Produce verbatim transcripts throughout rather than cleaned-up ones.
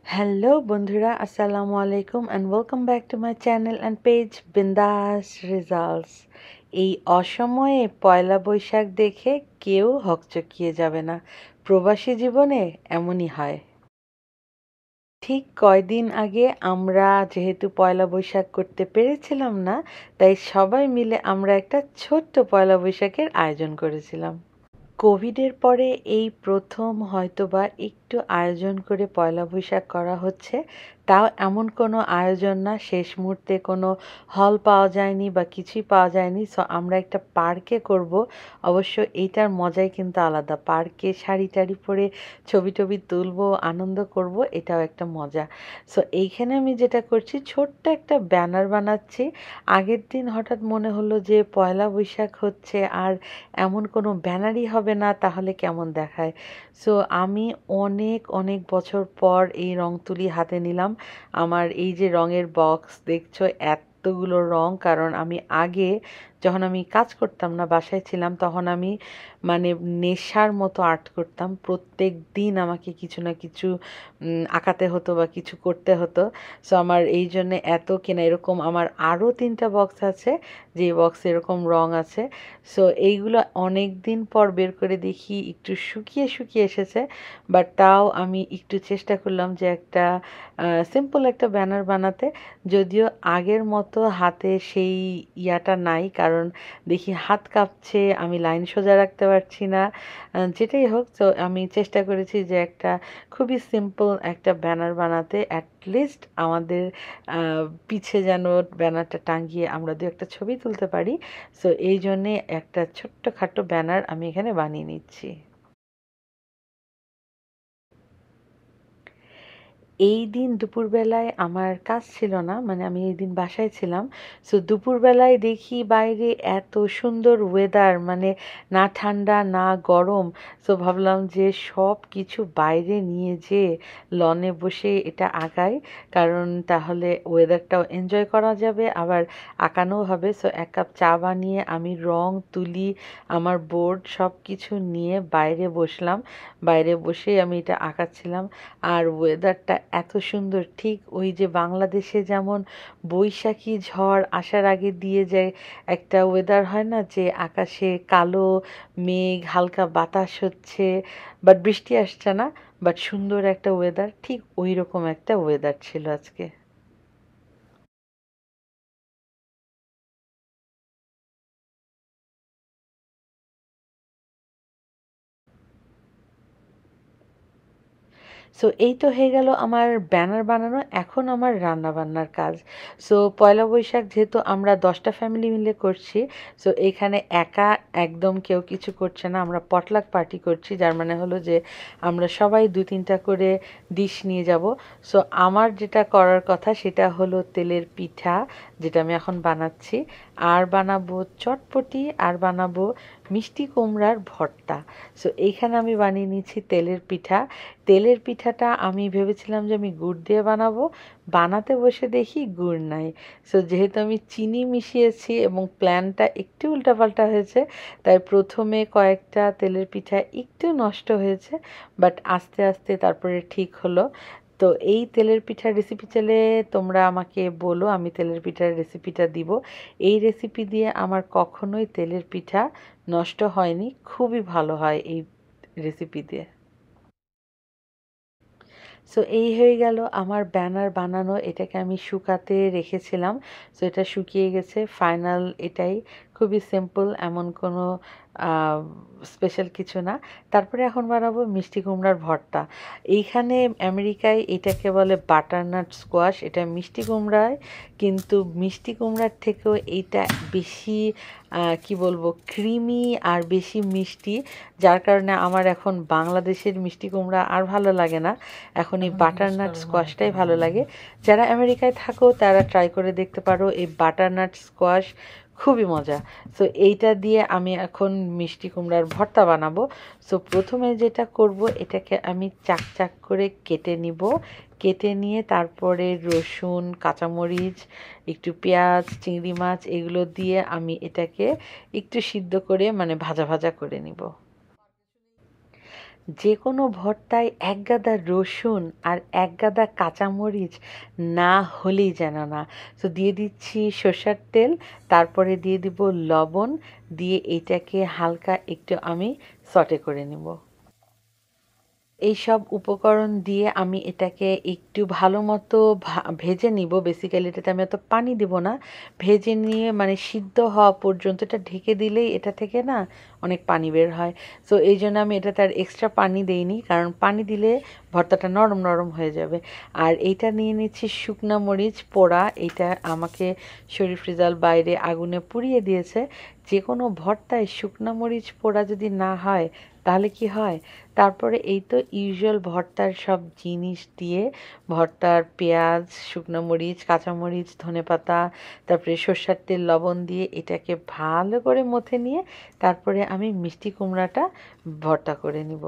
Hello বন্ধুরা, আসসালামু আলাইকুম and welcome back to my channel and page Bindass results. এই অসময়ে পয়লা বৈশাখ দেখে কেউ হকচকিয়ে যাবে না। প্রবাসী জীবনে এমনই হয়। ঠিক কয়দিন আগে আমরা যেহেতু পয়লা বৈশাখ করতে পেরেছিলাম না, তাই সবাই মিলে আমরা একটা ছোট্ট পয়লা বৈশাখের আয়োজন করেছিলাম। কোভিডের পরে এই প্রথম হয়তোবা একটু আয়োজন করে পয়লা বৈশাখ করা হচ্ছে। তাও এমন কোনো আয়োজন না, শেষ মুহূর্তে কোনো হল পাওয়া যায়নি বা কিছুই পাওয়া যায়নি। সো আমরা একটা পার্কে করব। অবশ্য এইটার মজাই কিন্তু আলাদা। পার্কে শাড়ি টাড়ি পরে ছবি টবি তুলবো, আনন্দ করব, এটাও একটা মজা। সো এইখানে আমি যেটা করছি, ছোট্ট একটা ব্যানার বানাচ্ছি। আগের দিন হঠাৎ মনে হলো যে পয়লা বৈশাখ হচ্ছে আর এমন কোনো ব্যানারই হবে না, তাহলে কেমন দেখায়। সো আমি অনেক অনেক বছর পর এই রং তুলি হাতে নিলাম। আমার এই যে রঙের বক্স দেখছো, এতগুলো রং, কারণ আমি আগে যখন আমি কাজ করতাম না, বাসায় ছিলাম, তখন আমি মানে নেশার মতো আর্ট করতাম। প্রত্যেক দিন আমাকে কিছু না কিছু আঁকাতে হতো বা কিছু করতে হতো। সো আমার এই জন্যে এত কেনা। এরকম আমার আরও তিনটা বক্স আছে, যে বক্সে এরকম রং আছে। সো এইগুলো অনেক দিন পর বের করে দেখি একটু শুকিয়ে শুকিয়ে এসেছে, বাট তাও আমি একটু চেষ্টা করলাম যে একটা সিম্পল একটা ব্যানার বানাতে। যদিও আগের মতো হাতে সেই ইয়াটা নাই, কারণ দেখি হাত কাঁপছে, আমি লাইন সোজা রাখতে পারছি না। যেটাই হোক, তো আমি চেষ্টা করেছি যে একটা খুবই সিম্পল একটা ব্যানার বানাতে, অ্যাটলিস্ট আমাদের পিছে যেন ব্যানারটা টাঙিয়ে আমরা দু একটা ছবি তুলতে পারি। সো এই জন্যে একটা ছোট্টখাটো ব্যানার আমি এখানে বানিয়ে নিচ্ছি। এই দিন দুপুরবেলায় আমার কাজ ছিল না, মানে আমি এই দিন বাসায় ছিলাম। সো দুপুরবেলায় দেখি বাইরে এত সুন্দর ওয়েদার, মানে না ঠান্ডা না গরম। সো ভাবলাম যে সব কিছু বাইরে নিয়ে যেয়ে লনে বসে এটা আঁকাই, কারণ তাহলে ওয়েদারটাও এনজয় করা যাবে, আবার আঁকানোও হবে। সো এক কাপ চা বানিয়ে আমি রং তুলি, আমার বোর্ড সব কিছু নিয়ে বাইরে বসলাম। বাইরে বসেই আমি এটা আঁকাচ্ছিলাম। আর ওয়েদারটা এত সুন্দর, ঠিক ওই যে বাংলাদেশে যেমন বৈশাখী ঝড় আসার আগে দিয়ে যায় একটা ওয়েদার হয় না, যে আকাশে কালো মেঘ, হালকা বাতাস হচ্ছে, বাট বৃষ্টি আসছে না, বাট সুন্দর একটা ওয়েদার, ঠিক ওই রকম একটা ওয়েদার ছিল আজকে। সো এই তো হয়ে গেল আমার ব্যানার বানানো। এখন আমার রান্না বান্নার কাজ। সো পয়লা বৈশাখ যেহেতু আমরা দশটা ফ্যামিলি মিলে করছি, সো এখানে একা একদম কেউ কিছু করছে না, আমরা পটলাক পার্টি করছি, যার মানে হলো যে আমরা সবাই দু তিনটা করে ডিশ নিয়ে যাব। সো আমার যেটা করার কথা সেটা হলো তেলের পিঠা, যেটা আমি এখন বানাচ্ছি, আর বানাবো চটপটি, আর বানাবো মিষ্টি কুমড়ার ভর্তা। সো এইখানে আমি বানিয়ে নিচ্ছি তেলের পিঠা। তেলের পিঠাটা আমি ভেবেছিলাম যে আমি গুড় দিয়ে বানাবো, বানাতে বসে দেখি গুড় নাই। সো যেহেতু আমি চিনি মিশিয়েছি এবং প্ল্যানটা একটু উল্টাপাল্টা হয়েছে, তাই প্রথমে কয়েকটা তেলের পিঠা একটু নষ্ট হয়েছে, বাট আস্তে আস্তে তারপরে ঠিক হলো। তো এই তেলের পিঠার রেসিপি চাইলে তোমরা আমাকে বলো, আমি তেলের পিঠার রেসিপিটা দিব। এই রেসিপি দিয়ে আমার কখনোই তেলের পিঠা নষ্ট হয়নি, খুবই ভালো হয় এই রেসিপি দিয়ে। সো এই হয়ে গেল আমার ব্যানার বানানো। এটাকে আমি শুকাতে রেখেছিলাম। সো এটা শুকিয়ে গেছে, ফাইনাল এটাই। খুবই সিম্পল, এমন কোনো স্পেশাল কিছু না। তারপরে এখন বানাবো মিষ্টি কুমড়ার ভর্তা। এইখানে আমেরিকায় এটাকে বলে বাটারনাট স্কোয়াশ। এটা মিষ্টি কুমড়ায়, কিন্তু মিষ্টি কুমড়ার থেকেও এইটা বেশি কি বলবো, ক্রিমি আর বেশি মিষ্টি, যার কারণে আমার এখন বাংলাদেশের মিষ্টি কুমড়া আর ভালো লাগে না। এখন এই বাটারনাট স্কোয়াশটাই ভালো লাগে। যারা আমেরিকায় থাকো তারা ট্রাই করে দেখতে পারো, এই বাটারনাট স্কোয়াশ খুবই মজা। সো এইটা দিয়ে আমি এখন মিষ্টি কুমড়ার ভর্তা বানাবো। সো প্রথমে যেটা করব, এটাকে আমি চাক চাক করে কেটে নিব। কেটে নিয়ে তারপরে রসুন, কাঁচামরিচ, একটু পেঁয়াজ, চিংড়ি মাছ এগুলো দিয়ে আমি এটাকে একটু সিদ্ধ করে, মানে ভাজা ভাজা করে নিব। যে কোনো ভর্তায় এক গাদা রসুন আর এক গাদা কাঁচামরিচ না হলেই যেন না। তো দিয়ে দিচ্ছি সর্ষের তেল, তারপরে দিয়ে দিব লবণ, দিয়ে এটাকে হালকা একটু আমি সটে করে নেব। এই সব উপকরণ দিয়ে আমি এটাকে একটু ভালো মতো ভেজে নিব। বেসিক্যালি এটাতে আমি এত পানি দেব না, ভেজে নিয়ে মানে সিদ্ধ হওয়া পর্যন্ত এটা ঢেকে দিলেই এটা থেকে না অনেক পানি বের হয়। সো এই জন্য আমি এটাতে আর এক্সট্রা পানি দেইনি, কারণ পানি দিলে ভর্তাটা নরম নরম হয়ে যাবে। আর এইটা নিয়ে নিচ্ছি শুকনো মরিচ পোড়া, এটা আমাকে শরীফ রেজাল বাইরে আগুনে পুড়িয়ে দিয়েছে। যে কোনো ভর্তায় শুকনো মরিচ পোড়া যদি না হয় তাহলে কি হয়? তারপরে এই তো ইউজুয়াল ভর্তার সব জিনিস দিয়ে, ভর্তার পেঁয়াজ, শুকনো মরিচ, কাঁচামরিচ, ধনেপাতা, তারপরে সর্ষের তেল, লবণ দিয়ে এটাকে ভালো করে মথে নিয়ে তারপরে আমি মিষ্টি কুমড়াটা ভর্তা করে নিব।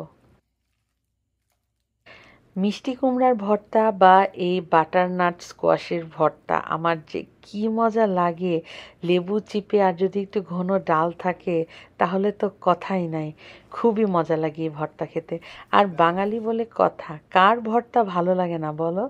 মিষ্টি কুমড়ার ভর্তা বা এই বাটারনাট স্কোয়াশের ভর্তা আমার যে কি মজা লাগে! লেবু চিপে আর যদি একটু ঘন ডাল থাকে তাহলে তো কথাই নাই। খুবই মজা লাগে এই ভর্তা খেতে। আর বাঙালি বলে কথা, কার ভর্তা ভালো লাগে না বলো?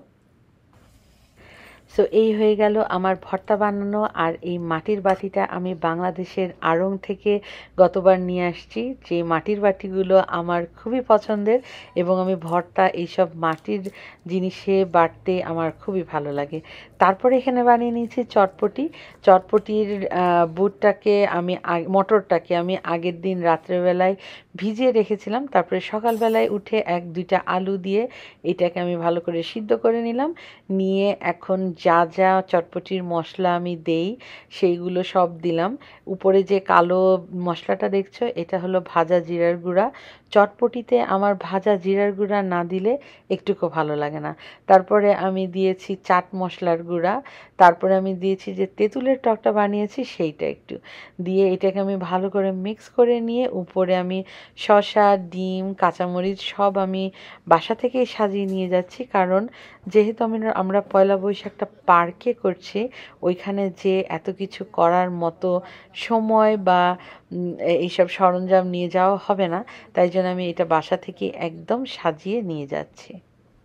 সো এই হয়ে গেল আমার ভর্তা বানানো। আর এই মাটির বাটিটা আমি বাংলাদেশের আড়ং থেকে গতবার নিয়ে আসছি, যে মাটির বাটিগুলো আমার খুবই পছন্দের এবং আমি ভর্তা এইসব মাটির জিনিসে বাটতে আমার খুবই ভালো লাগে। তারপরে এখানে বানিয়ে নিয়েছি চটপটি। চটপটির বুটটাকে আমি মটরটাকে আমি আগের দিন রাত্রেবেলায় ভিজিয়ে রেখেছিলাম, তারপরে সকালবেলায় উঠে এক দুইটা আলু দিয়ে এটাকে আমি ভালো করে সিদ্ধ করে নিলাম। নিয়ে এখন যা যা চটপটির মশলা আমি দেই সেইগুলো সব দিলাম। উপরে যে কালো মশলাটা দেখছো এটা হলো ভাজা জিরার গুঁড়া। চটপটিতে আমার ভাজা জিরার গুঁড়া না দিলে একটুকু ভালো লাগে না। তারপরে আমি দিয়েছি চাট মশলার গুঁড়া, তারপরে আমি দিয়েছি যে তেঁতুলের টকটা বানিয়েছি সেইটা একটু দিয়ে এটাকে আমি ভালো করে মিক্স করে নিয়ে উপরে আমি শসা, ডিম, কাঁচামরিচ সব আমি বাসা থেকেই সাজিয়ে নিয়ে যাচ্ছি, কারণ যেহেতু আমি আমরা পয়লা বৈশাখটা পার্কে করছি, ওইখানে যে এত কিছু করার মতো সময় বা এইসব সরঞ্জাম নিয়ে যাওয়া হবে না, তাই জন্য আমি এটা বাসা থেকে একদম সাজিয়ে নিয়ে যাচ্ছি।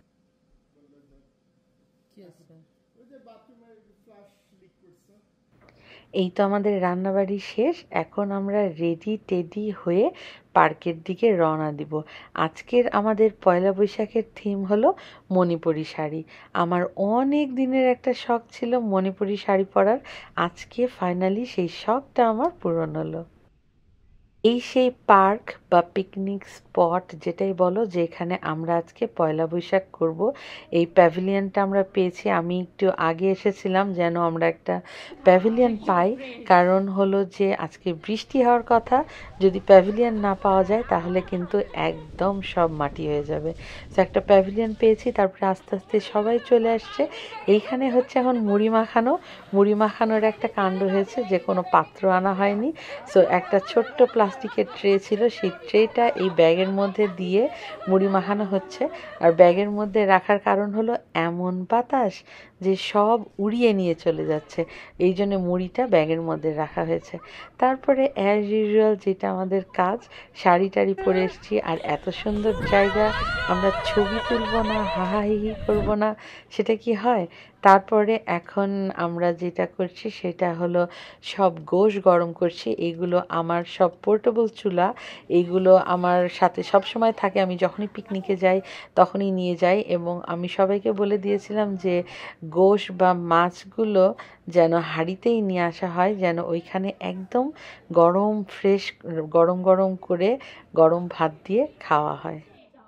এই তো আমাদের রান্নাবাড়ি শেষ, এখন আমরা রেডি টেডি হয়ে পার্কের দিকে রওনা দিব। আজকের আমাদের পয়লা বৈশাখের থিম হলো মণিপুরি শাড়ি। আমার অনেক দিনের একটা শখ ছিল মণিপুরি শাড়ি পরার, আজকে ফাইনালি সেই শখটা আমার পূরণ হলো। এই সেই পার্ক বা পিকনিক স্পট যেটাই বলো, যেখানে আমরা আজকে পয়লা বৈশাখ করব, এই প্যাভিলিয়নটা আমরা পেয়েছি। আমি একটু আগে এসেছিলাম যেন আমরা একটা প্যাভিলিয়ন পাই, কারণ হলো যে আজকে বৃষ্টি হওয়ার কথা, যদি প্যাভিলিয়ন না পাওয়া যায় তাহলে কিন্তু একদম সব মাটি হয়ে যাবে। তো একটা প্যাভিলিয়ন পেয়েছি, তারপরে আস্তে আস্তে সবাই চলে আসছে। এইখানে হচ্ছে এখন মুড়ি মাখানো, মুড়ি মাখানোর একটা কাণ্ড হয়েছে, যে কোনো পাত্র আনা হয়নি। সো একটা ছোট্ট প্লাস্টিকের ট্রে ছিল, সেই ট্রেটা এই ব্যাগের মধ্যে দিয়ে মুড়ি মাখানো হচ্ছে। আর ব্যাগের মধ্যে রাখার কারণ হলো এমন বাতাস যে সব উড়িয়ে নিয়ে চলে যাচ্ছে, এই জন্য মুড়িটা ব্যাগের মধ্যে রাখা হয়েছে। তারপরে অ্যাজ ইউজুয়াল যেটা আমাদের কাজ, শাড়ি টাড়ি পরে এসেছি, আর এত সুন্দর জায়গা, আমরা ছবি তুলবো না, হাহাহিহি করবো না, সেটা কি হয়? তারপরে এখন আমরা যেটা করছি সেটা হলো সব গোশ গরম করছি। এইগুলো আমার সব পোর্টেবল চুলা, এইগুলো আমার সাথে সব সময় থাকে, আমি যখনই পিকনিকে যাই তখনই নিয়ে যাই। এবং আমি সবাইকে বলে দিয়েছিলাম যে গোশ বা মাছগুলো যেন হাঁড়িতেই নিয়ে আসা হয়, যেন ওইখানে একদম গরম ফ্রেশ গরম গরম করে গরম ভাত দিয়ে খাওয়া হয়।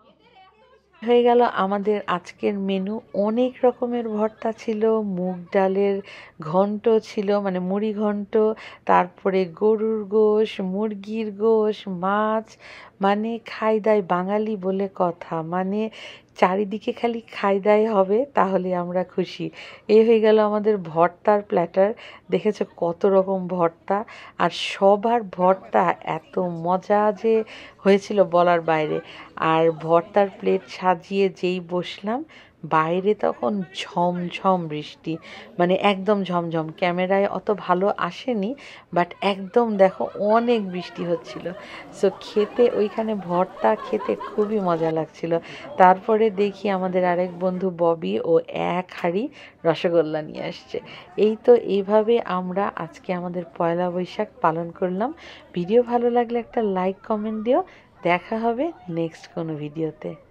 হয়ে গেল আমাদের আজকের মেনু। অনেক রকমের ভর্তা ছিল, মুগ ডালের ঘন্ট ছিল মানে মুড়ি ঘন্ট, তারপরে গরুর গোশ, মুরগির গোশ, মাছ, মানে খাই দাই বাঙালি বলে কথা, মানে চারিদিকে খালি খাই দাই হবে তাহলে আমরা খুশি। এই হয়ে গেল আমাদের ভর্তার প্ল্যাটার। দেখেছো কত রকম ভর্তা, আর সবার ভর্তা এত মজা যে হয়েছিল বলার বাইরে। আর ভর্তার প্লেট সাজিয়ে যেই বসলাম, বাইরে তখন ঝমঝম বৃষ্টি, মানে একদম ঝমঝম, ক্যামেরায় অত ভালো আসেনি বাট একদম দেখো অনেক বৃষ্টি হচ্ছিল। সো খেতে ওইখানে ভর্তা খেতে খুবই মজা লাগছিল। তারপরে দেখি আমাদের আরেক বন্ধু ববি ও এক হাঁড়ি রসগোল্লা নিয়ে আসছে। এই তো এইভাবে আমরা আজকে আমাদের পয়লা বৈশাখ পালন করলাম। ভিডিও ভালো লাগলে একটা লাইক কমেন্ট দিও। দেখা হবে নেক্সট কোনো ভিডিওতে।